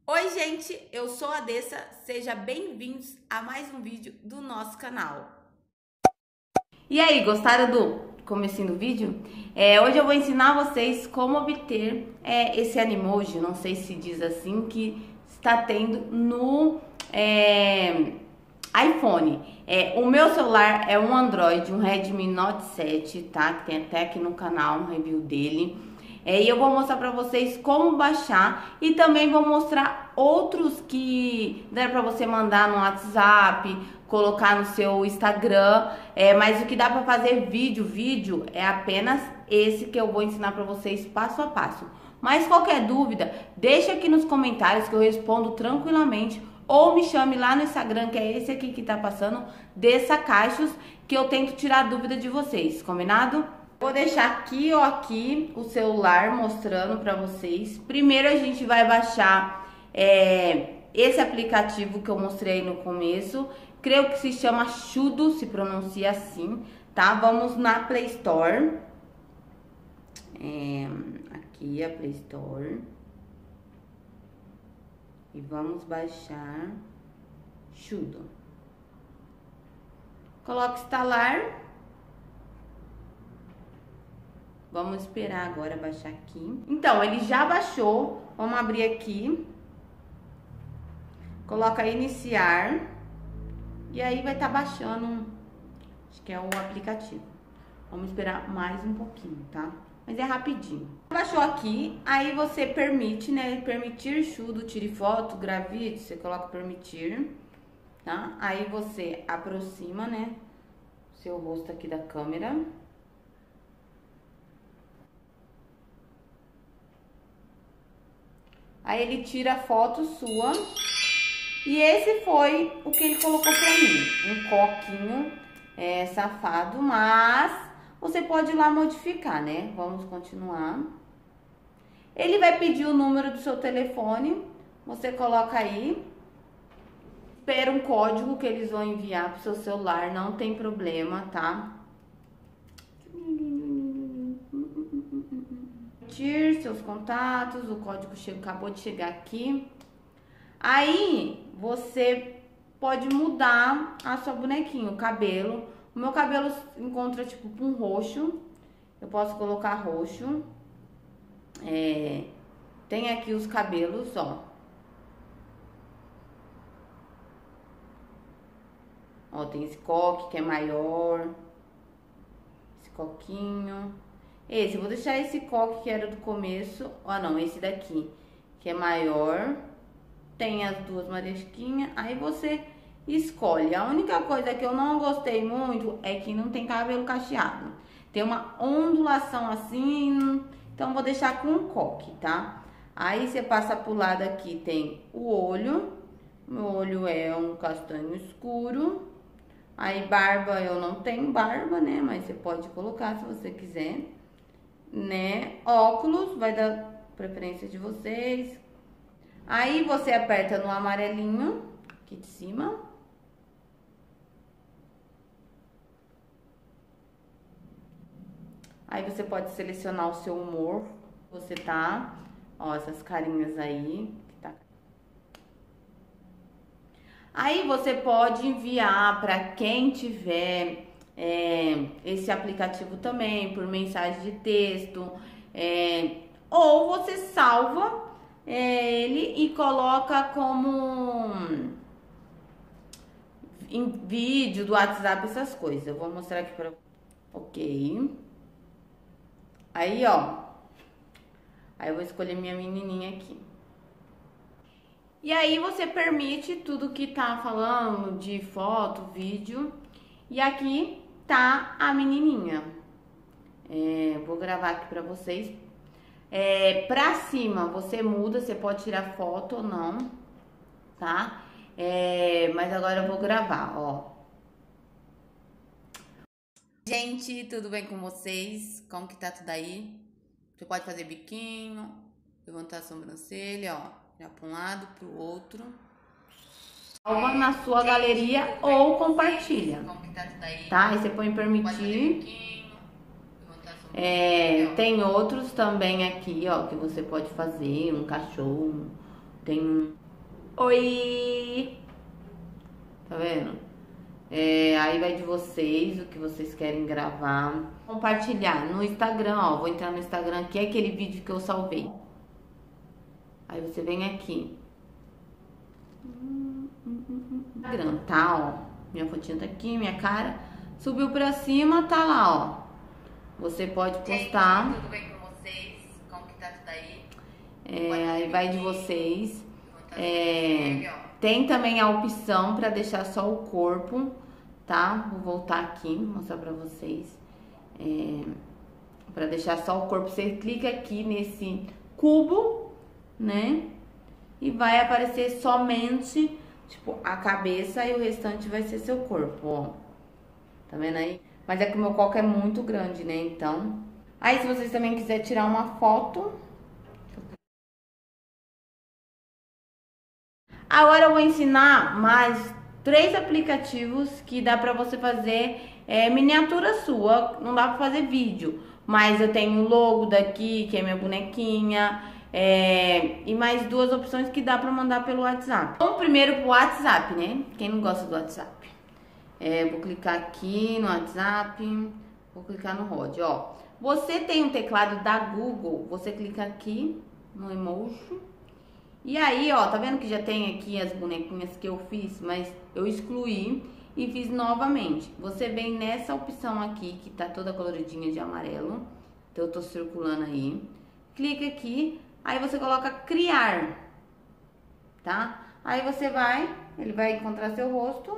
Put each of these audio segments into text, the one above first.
Oi gente, eu sou a Dessa, sejam bem-vindos a mais um vídeo do nosso canal. E aí, gostaram do comecinho do vídeo? Hoje eu vou ensinar vocês como obter esse Animoji, não sei se diz assim, que está tendo no iPhone. O meu celular é um Android, um Redmi Note 7, tá? Que tem até aqui no canal um review dele. E eu vou mostrar pra vocês como baixar e também vou mostrar outros que dá pra você mandar no WhatsApp, colocar no seu Instagram, mas o que dá pra fazer vídeo é apenas esse que eu vou ensinar pra vocês passo a passo. Mas qualquer dúvida, deixa aqui nos comentários que eu respondo tranquilamente, ou me chame lá no Instagram, que é esse aqui que tá passando, Dessa Caixos, que eu tento tirar a dúvida de vocês, combinado? Vou deixar aqui ou aqui o celular mostrando para vocês. Primeiro a gente vai baixar esse aplicativo que eu mostrei no começo. Creio que se chama Chudo, se pronuncia assim, tá? Vamos na Play Store. Aqui a Play Store. E vamos baixar Chudo. Coloque instalar. Vamos esperar agora baixar aqui. Então, ele já baixou. Vamos abrir aqui. Coloca iniciar. E aí vai estar baixando. Acho que é o aplicativo. Vamos esperar mais um pouquinho, tá? Mas é rapidinho. Baixou aqui. Aí você permite, né? Permitir Chudo, tire foto, grave vídeo. Você coloca permitir, tá? Aí você aproxima, né? Seu rosto aqui da câmera. Aí ele tira a foto sua. E esse foi o que ele colocou pra mim. Um coquinho safado, mas você pode ir lá modificar, né? Vamos continuar. Ele vai pedir o número do seu telefone. Você coloca aí. Espera um código que eles vão enviar pro seu celular. Não tem problema, tá? Seus contatos, o código acabou de chegar aqui. Aí você pode mudar a sua bonequinha, o cabelo. O meu cabelo encontra tipo um roxo. Eu posso colocar roxo. Tem aqui os cabelos, ó. Ó, tem esse coque que é maior. Esse coquinho. Esse, eu vou deixar esse coque que era do começo. Ó, não, esse daqui, que é maior. Tem as duas marisquinhas. Aí você escolhe. A única coisa que eu não gostei muito é que não tem cabelo cacheado. Tem uma ondulação assim. Então, vou deixar com um coque, tá? Aí, você passa pro lado aqui, tem o olho. Meu olho é um castanho escuro. Aí, barba, eu não tenho barba, né? Mas você pode colocar se você quiser. Né? Óculos, vai dar preferência de vocês. Aí você aperta no amarelinho aqui de cima. Aí você pode selecionar o seu humor. Você tá, ó, essas carinhas aí. Aí você pode enviar para quem tiver esse aplicativo também, por mensagem de texto, ou você salva ele e coloca como em vídeo do WhatsApp, essas coisas. Eu vou mostrar aqui pra... Ok. Aí, ó. Aí eu vou escolher minha menininha aqui. E aí você permite tudo que tá falando de foto, vídeo. E aqui tá a menininha. Vou gravar aqui pra vocês. Pra cima você muda, você pode tirar foto ou não, tá? Mas agora eu vou gravar, ó. Gente, tudo bem com vocês? Como que tá tudo aí? Você pode fazer biquinho, levantar a sobrancelha, ó. Já pra um lado, pro outro. Salva na sua galeria ou compartilha. Tá? Aí você põe permitir. Tem outros também aqui, ó, que você pode fazer. Um cachorro, tem um oi, tá vendo? Aí vai de vocês, o que vocês querem gravar. Compartilhar no Instagram, ó, vou entrar no Instagram aqui, é aquele vídeo que eu salvei. Aí você vem aqui. Instagram, tá, ó. Minha fotinha tá aqui, minha cara. Subiu pra cima, tá lá, ó. Você pode postar. Tudo bem com vocês? Como que tá tudo aí? Aí vai de vocês. Tem também a opção pra deixar só o corpo, tá? Vou voltar aqui, mostrar pra vocês. Pra deixar só o corpo, você clica aqui nesse cubo, né? E vai aparecer somente, tipo, a cabeça e o restante vai ser seu corpo, ó. Tá vendo aí? Mas é que o meu coco é muito grande, né? Então... Aí, se vocês também quiserem tirar uma foto... Agora eu vou ensinar mais 3 aplicativos que dá pra você fazer miniatura sua. Não dá pra fazer vídeo. Mas eu tenho o logo daqui, que é minha bonequinha... e mais 2 opções que dá pra mandar pelo WhatsApp. Vamos primeiro pro WhatsApp, né? Quem não gosta do WhatsApp? Vou clicar aqui no WhatsApp, vou clicar no Rod, ó. Você tem um teclado da Google, você clica aqui no emoji. E aí, ó, tá vendo que já tem aqui as bonequinhas que eu fiz, mas eu excluí e fiz novamente. Você vem nessa opção aqui, que tá toda coloridinha de amarelo. Então eu tô circulando aí. Clica aqui. Aí você coloca criar, tá? Aí você ele vai encontrar seu rosto.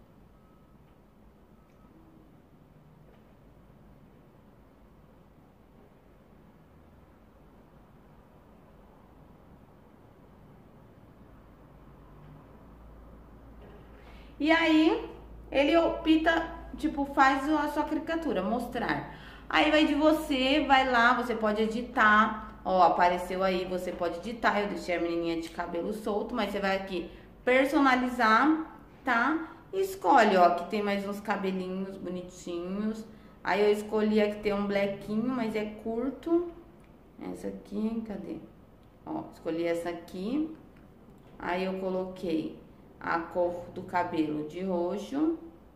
E aí, ele opta, tipo, faz a sua caricatura, mostrar. Aí vai de você, vai lá, você pode editar. Ó, apareceu aí, você pode editar. Eu deixei a menininha de cabelo solto, mas você vai aqui personalizar, tá? E escolhe, ó, que tem mais uns cabelinhos bonitinhos. Aí eu escolhi a que tem um blequinho, mas é curto. Essa aqui, cadê? Ó, escolhi essa aqui. Aí eu coloquei a cor do cabelo de roxo.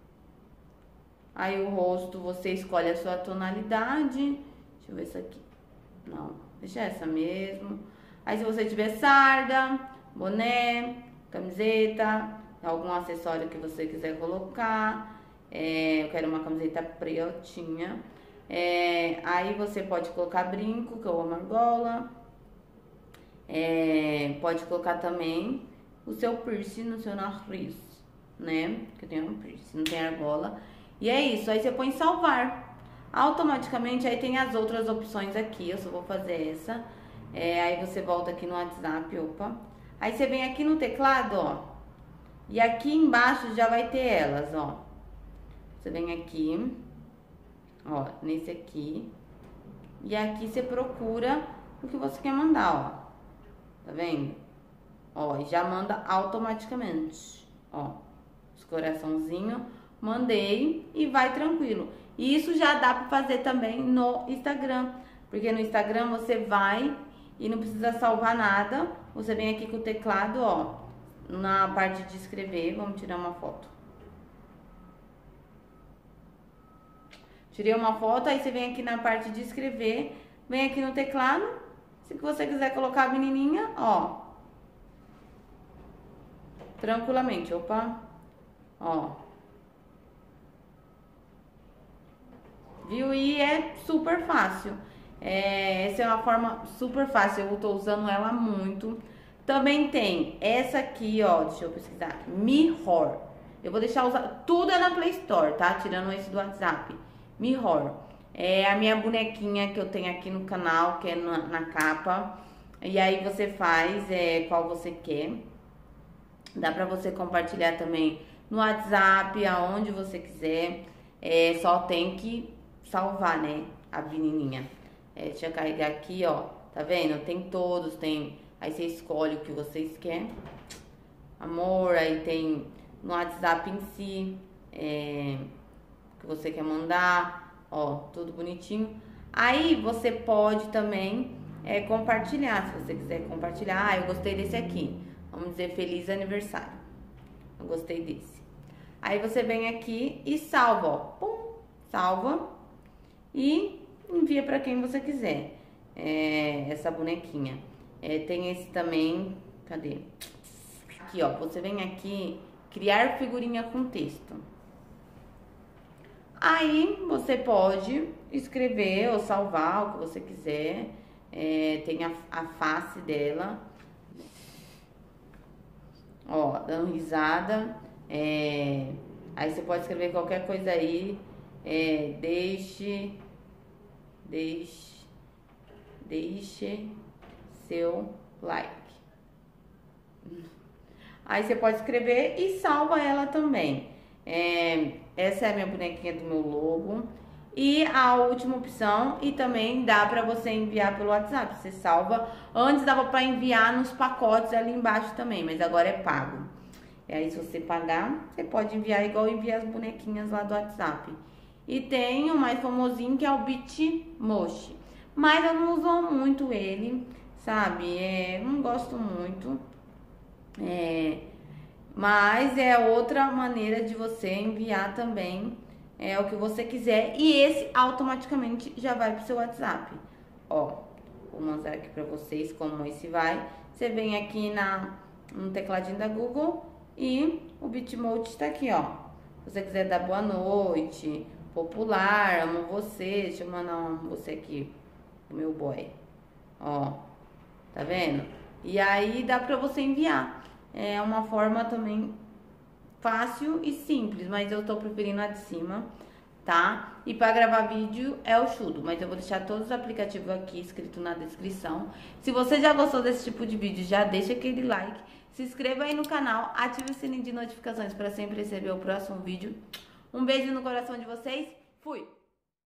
Aí o rosto, você escolhe a sua tonalidade. Deixa eu ver essa aqui. Não, deixa essa mesmo. Aí se você tiver sarda, boné, camiseta, algum acessório que você quiser colocar. Eu quero uma camiseta pretinha. Aí você pode colocar brinco, que eu amo argola. Pode colocar também o seu piercing no seu nariz, né? Que eu tenho um piercing, não tem argola. E é isso, aí você põe salvar. Automaticamente aí tem as outras opções aqui, eu só vou fazer essa. Aí você volta aqui no WhatsApp, opa. Aí você vem aqui no teclado, ó. E aqui embaixo já vai ter elas, ó. Você vem aqui, ó, nesse aqui. E aqui você procura o que você quer mandar, ó. Tá vendo? Ó, e já manda automaticamente, ó, os coraçãozinhos, mandei e vai tranquilo. E isso já dá pra fazer também no Instagram, porque no Instagram você vai e não precisa salvar nada, você vem aqui com o teclado, ó, na parte de escrever, vamos tirar uma foto. Tirei uma foto, aí você vem aqui na parte de escrever, vem aqui no teclado, se você quiser colocar a menininha, ó. Tranquilamente, opa, ó. Viu? E é super fácil. Essa é uma forma super fácil, eu tô usando ela muito. Também tem essa aqui, ó, deixa eu pesquisar, Mirror. Eu vou deixar usar, tudo é na Play Store, tá? Tirando esse do WhatsApp. Mirror. É a minha bonequinha que eu tenho aqui no canal, que é na capa. E aí você faz qual você quer. Dá pra você compartilhar também no WhatsApp, aonde você quiser. Só tem que salvar, né? A menininha. Deixa eu carregar aqui, ó. Tá vendo? Tem todos, tem... Aí você escolhe o que vocês querem. Amor, aí tem no WhatsApp em si. O que você quer mandar. Ó, tudo bonitinho. Aí você pode também compartilhar. Se você quiser compartilhar, eu gostei desse aqui. Vamos dizer feliz aniversário. Eu gostei desse. Aí você vem aqui e salva, ó. Pum, salva e envia para quem você quiser. Essa bonequinha. Tem esse também, cadê? Aqui, ó, você vem aqui, criar figurinha com texto. Aí você pode escrever ou salvar o que você quiser. Tem a face dela. Ó, dando risada. Aí você pode escrever qualquer coisa aí. Deixe seu like. Aí você pode escrever e salva ela também. Essa é a minha bonequinha do meu logo. E a última opção, e também dá pra você enviar pelo WhatsApp. Você salva. Antes dava pra enviar nos pacotes ali embaixo também, mas agora é pago. E aí se você pagar, você pode enviar igual envia as bonequinhas lá do WhatsApp. E tem o mais famosinho que é o Bitmoji. Mas eu não uso muito ele, sabe? Não gosto muito. Mas é outra maneira de você enviar também o que você quiser. E esse automaticamente já vai pro seu WhatsApp. Ó, vou mostrar aqui pra vocês como esse vai. Você vem aqui no tecladinho da Google e o Bitmoji tá aqui, ó. Se você quiser dar boa noite, popular, amo você. Deixa eu mandar você aqui, o meu boy. Ó, tá vendo? E aí dá pra você enviar. É uma forma também fácil e simples, mas eu tô preferindo a de cima, tá? E pra gravar vídeo é o Chudo, mas eu vou deixar todos os aplicativos aqui escrito na descrição. Se você já gostou desse tipo de vídeo, já deixa aquele like, se inscreva aí no canal, ative o sininho de notificações pra sempre receber o próximo vídeo. Um beijo no coração de vocês, fui!